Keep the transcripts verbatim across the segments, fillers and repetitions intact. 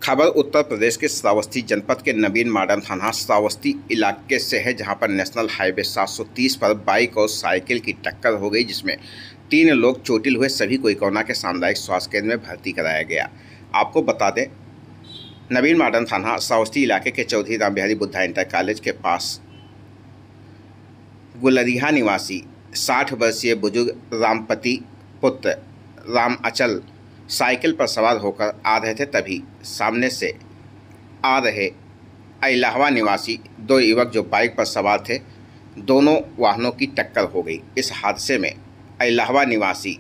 खबर उत्तर प्रदेश के श्रावस्ती जनपद के नवीन मॉडर्न थाना श्रावस्ती इलाके से है, जहां पर नेशनल हाईवे सात सौ तीस पर बाइक और साइकिल की टक्कर हो गई, जिसमें तीन लोग चोटिल हुए। सभी को इकोना के सामुदायिक स्वास्थ्य केंद्र में भर्ती कराया गया। आपको बता दें, नवीन मॉडर्न थाना श्रावस्ती इलाके के चौधरी राम बिहारी बुद्धा इंटर कॉलेज के पास गुलरिहा निवासी साठ वर्षीय बुजुर्ग रामपति पुत्र राम अचल साइकिल पर सवार होकर आ रहे थे, तभी सामने से आ रहे इलाहाबाद निवासी दो युवक जो बाइक पर सवार थे, दोनों वाहनों की टक्कर हो गई। इस हादसे में इलाहाबाद निवासी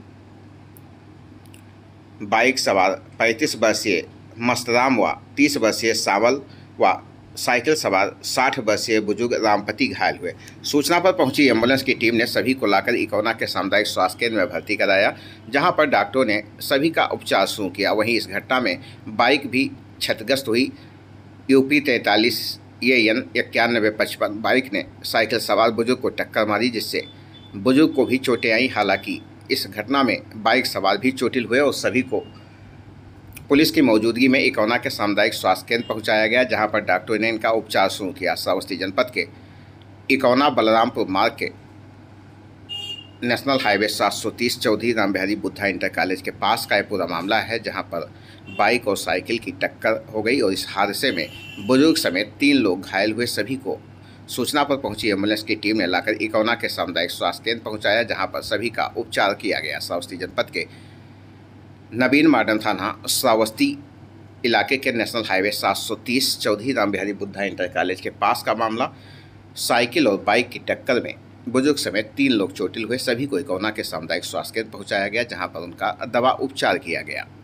बाइक सवार पैंतीस वर्षीय मस्तराम व तीस वर्षीय सावल व साइकिल सवार साठ वर्षीय बुजुर्ग रामपति घायल हुए। सूचना पर पहुंची एम्बुलेंस की टीम ने सभी को लाकर इकोना के सामुदायिक स्वास्थ्य केंद्र में भर्ती कराया, जहां पर डॉक्टरों ने सभी का उपचार शुरू किया। वहीं इस घटना में बाइक भी क्षतिग्रस्त हुई। यूपी तैंतालीस ए एन इक्यानवे पचपन बाइक ने साइकिल सवार बुजुर्ग को टक्कर मारी, जिससे बुजुर्ग को भी चोटें आई। हालांकि इस घटना में बाइक सवार भी चोटिल हुए और सभी को पुलिस की मौजूदगी में इकोना के सामुदायिक स्वास्थ्य केंद्र पहुंचाया गया, जहां पर डॉक्टरों ने इनका उपचार शुरू किया। श्रावस्ती जनपद के इकोना बलरामपुर मार्ग के नेशनल हाईवे सात सौ तीस चौधरी राम बिहारी बुद्धा इंटर कॉलेज के पास का यह पूरा मामला है, जहां पर बाइक और साइकिल की टक्कर हो गई और इस हादसे में बुजुर्ग समेत तीन लोग घायल हुए। सभी को सूचना पर पहुंची एम्बुलेंस की टीम ने लाकर इकोना के सामुदायिक स्वास्थ्य केंद्र पहुँचाया, जहाँ पर सभी का उपचार किया गया। श्रावस्ती जनपद के नवीन मॉडर्न थाना श्रावस्ती इलाके के नेशनल हाईवे सात सौ तीस चौधरी राम बिहारी बुद्धा इंटर कॉलेज के पास का मामला। साइकिल और बाइक की टक्कर में बुजुर्ग समेत तीन लोग चोटिल हुए। सभी को इकोना के सामुदायिक स्वास्थ्य केंद्र पहुंचाया गया, जहां पर उनका दवा उपचार किया गया।